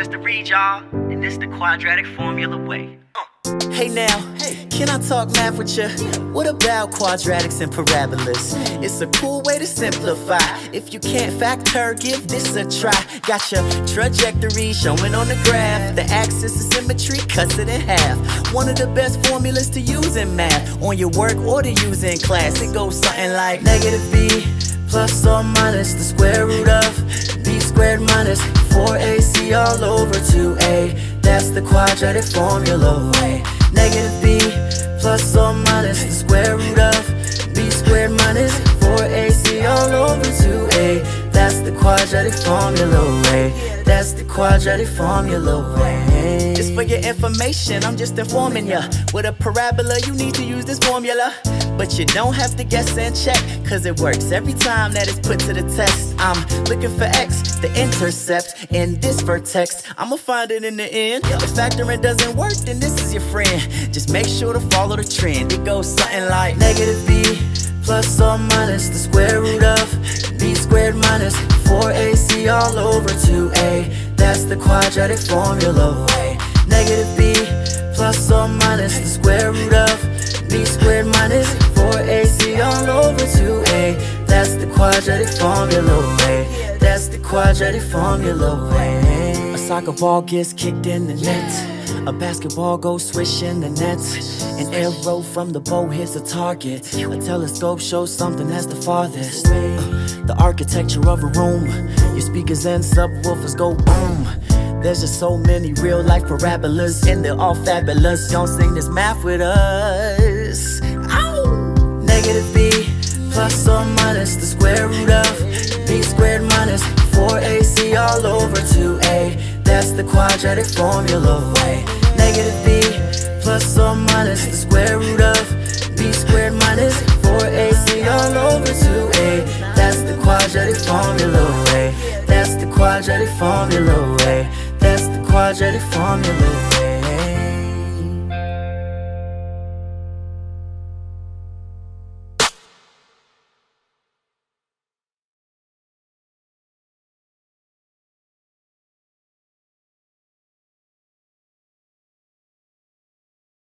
usefulness to read, y'all, and this the quadratic formula way. Hey now, can I talk math with ya? What about quadratics and parabolas? It's a cool way to simplify. If you can't factor, give this a try. Got your trajectory showing on the graph. The axis of symmetry cuts it in half. One of the best formulas to use in math, on your work or to use in class. It goes something like negative b plus or minus the square root of b squared minus 4ac all over 2a. That's the quadratic formula way. Negative b plus or minus the square root of b squared minus 4ac all over 2a. That's the quadratic formula way. That's the quadratic formula way. Just for your information, I'm just informing ya. With a parabola, you need to use this formula. But you don't have to guess and check, cause it works every time that it's put to the test. I'm looking for x, the intercept, in this vertex. I'ma find it in the end. If factoring doesn't work, then this is your friend. Just make sure to follow the trend. It goes something like negative b plus or minus the square root of b squared minus 4ac all over 2a. That's the quadratic formula way. Negative b plus or minus the square root of b squared minus 4ac all over 2a. That's the quadratic formula way. That's the quadratic formula way. A soccer ball gets kicked in the net. A basketball goes swish in the net. An arrow from the bow hits a target. A telescope shows something that's the farthest. The architecture of a room. Your speakers and subwoofers go boom. There's just so many real life parabolas, and they're all fabulous. Y'all sing this math with us. Ow! Negative b plus or minus the square root of b squared minus 4ac all over 2a. That's the quadratic formula way. Negative b plus or minus the square root of b squared minus 4ac all over 2a. That's the quadratic formula way. That's the quadratic formula way. That's the quadratic formula.